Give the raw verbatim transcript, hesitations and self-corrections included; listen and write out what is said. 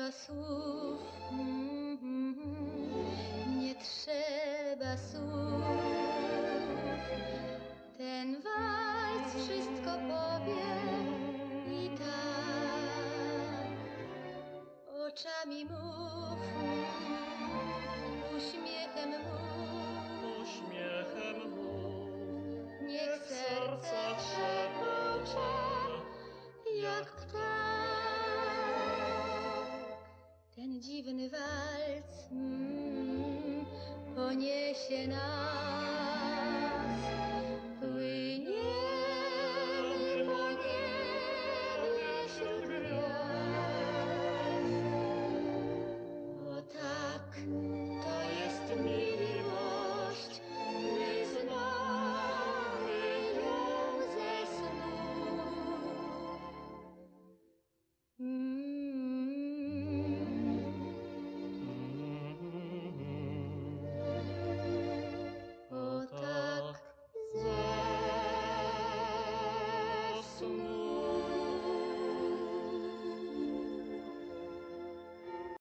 trzeba słów, mm, mm, nie trzeba słów. Ten walc wszystko powie i tak. Oczami mów, uśmiechem mów, Uśmiechem mów, niech serce szepcze jak ptak. Ten dziwny walc mm, poniesie nas